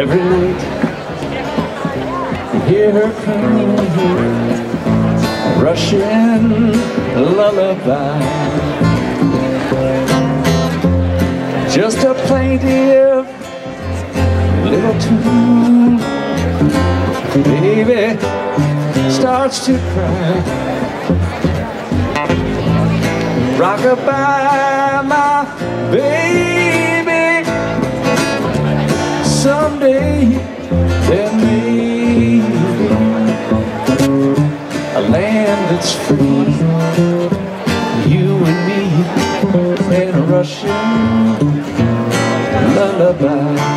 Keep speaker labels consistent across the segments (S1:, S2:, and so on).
S1: Every night you hear her crying, Russian lullaby. Just a plaintive little tune. Baby starts to cry. Rock-a-bye, my baby. Someday there may be a land that's free, you and me, and a Russian lullaby.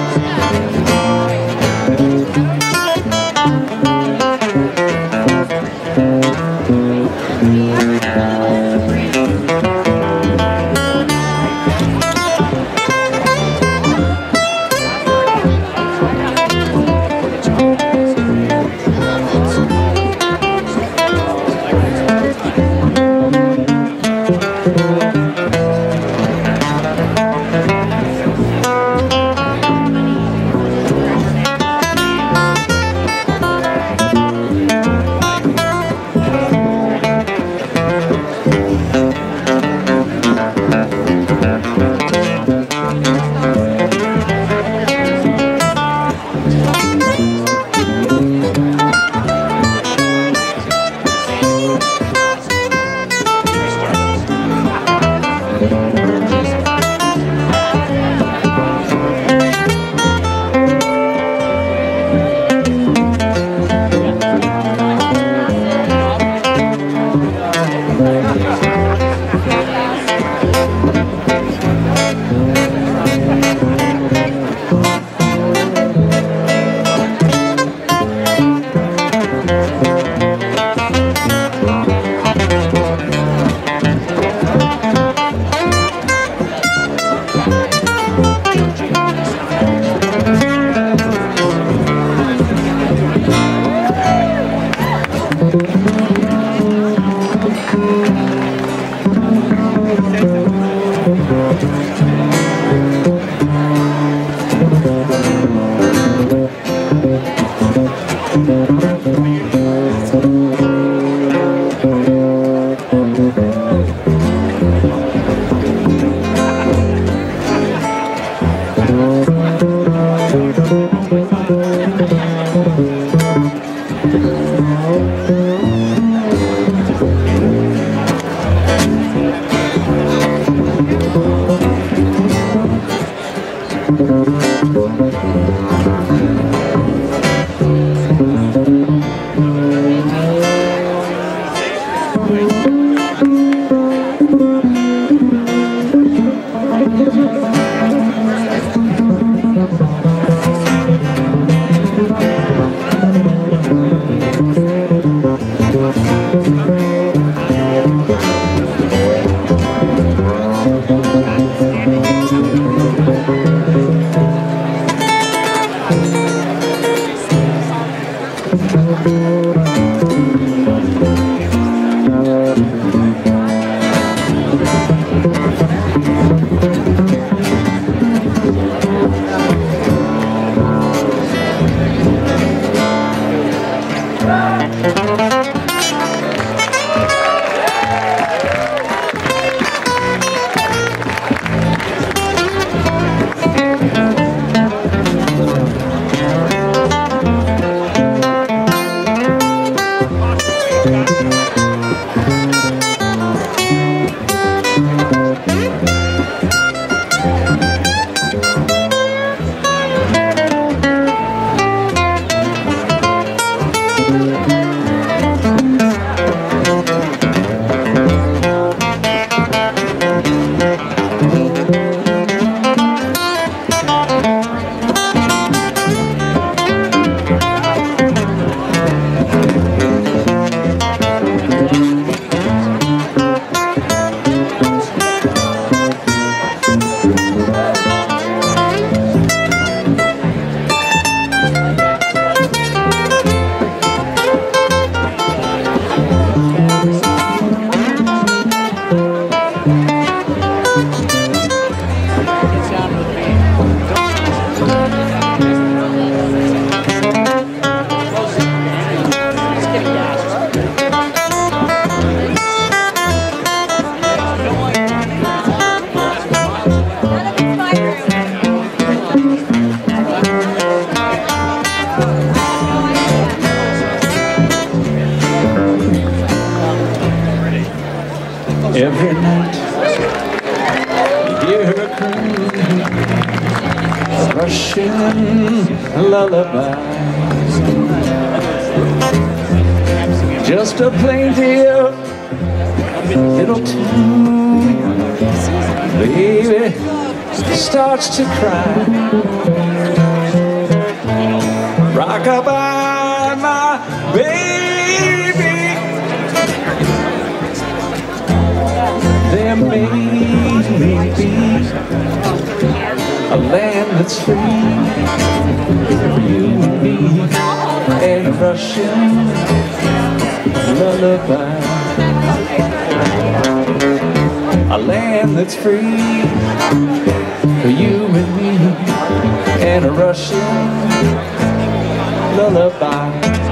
S1: hear her croon a Russian lullaby. Just a plaintive little tune, baby starts to cry. Rock-a-bye, my baby. There may be a land that's free for you and me and a Russian lullaby. A land that's free for you and me and a Russian lullaby.